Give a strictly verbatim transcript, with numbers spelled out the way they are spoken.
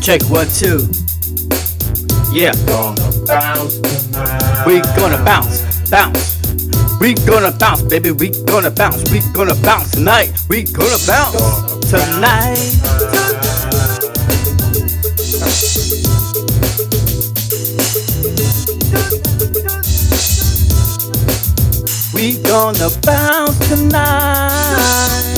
Check one, two. Yeah. Gonna bounce tonight. We gonna bounce, bounce. We gonna bounce, baby. We gonna bounce. We gonna bounce tonight. We gonna bounce tonight. We gonna bounce tonight.